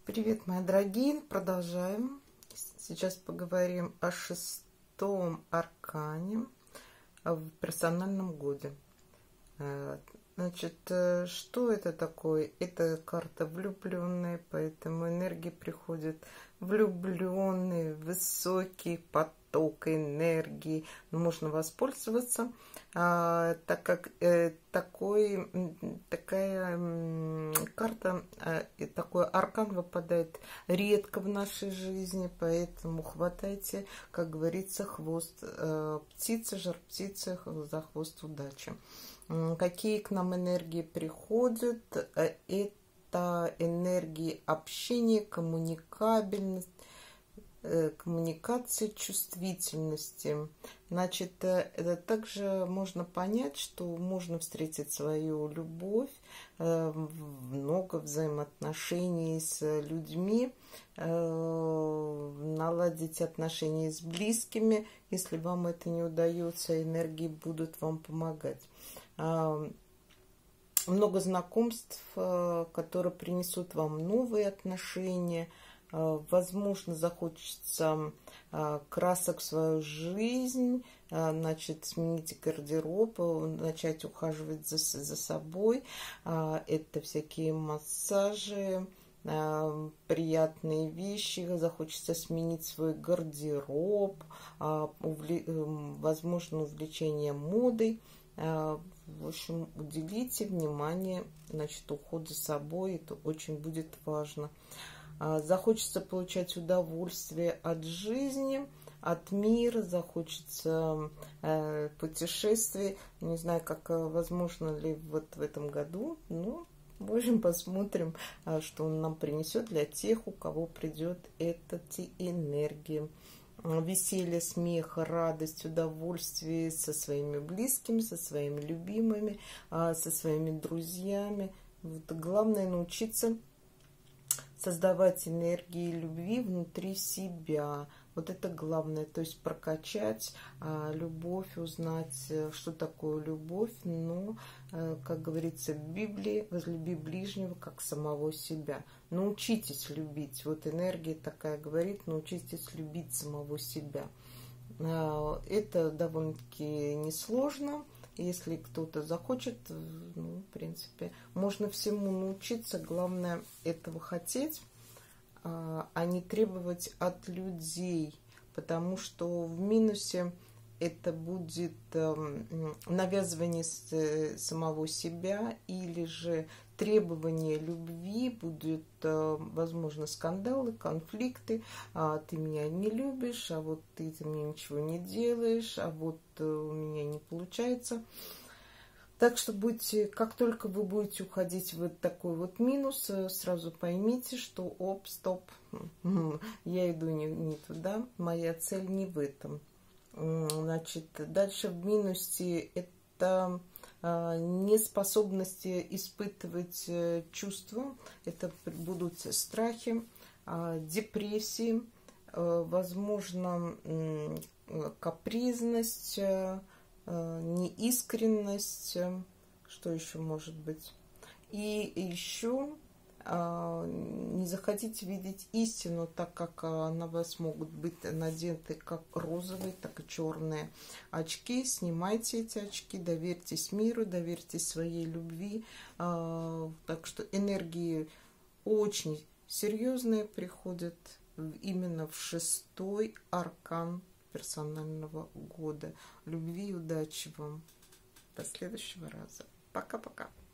Привет, мои дорогие! Продолжаем. Сейчас поговорим о шестом аркане в персональном годе. Значит, что это такое? Это карта влюбленные, поэтому энергии приходят влюбленные, высокий поток энергии. Но можно воспользоваться, так как такая карта, такой аркан выпадает редко в нашей жизни, поэтому хватайте, как говорится, хвост птицы, жар птицы за хвост удачи. Какие к нам энергии приходят? Это энергии общения, коммуникабельность, коммуникации, чувствительности. Значит, это также можно понять, что можно встретить свою любовь, много взаимоотношений с людьми, наладить отношения с близкими. Если вам это не удается, энергии будут вам помогать. Много знакомств, которые принесут вам новые отношения. Возможно, захочется красок в свою жизнь, значит, сменить гардероб, начать ухаживать за собой. Это всякие массажи, приятные вещи, захочется сменить свой гардероб, возможно, увлечение модой. В общем, уделите внимание, значит, уходу за собой, это очень будет важно. Захочется получать удовольствие от жизни, от мира, захочется путешествий. Не знаю, как возможно ли вот в этом году, но, в общем, посмотрим, что он нам принесет для тех, у кого придет эти энергии. Веселье, смех, радость, удовольствие со своими близкими, со своими любимыми, со своими друзьями. Вот главное научиться создавать энергии любви внутри себя. Вот это главное, то есть прокачать любовь, узнать, что такое любовь, но, как говорится в Библии, возлюби ближнего, как самого себя. Научитесь любить. Вот энергия такая говорит, научитесь любить самого себя. Это довольно-таки несложно. Если кто-то захочет, ну, в принципе, можно всему научиться. Главное этого хотеть, а не требовать от людей, потому что в минусе это будет навязывание самого себя или же требование любви, будут, возможно, скандалы, конфликты. Ты меня не любишь, а вот ты мне ничего не делаешь, а вот у меня не получается. Так что будьте, как только вы будете уходить в вот такой вот минус, сразу поймите, что оп, стоп, я иду не туда, моя цель не в этом. Значит, дальше в минусе это неспособность испытывать чувства, это будут страхи, депрессии, возможно, капризность, неискренность, что еще может быть. И еще не захотите видеть истину, так как на вас могут быть надеты как розовые, так и черные очки. Снимайте эти очки, доверьтесь миру, доверьтесь своей любви. Так что энергии очень серьезные приходят именно в шестой аркан персонального года. Любви и удачи вам. До следующего раза. Пока-пока.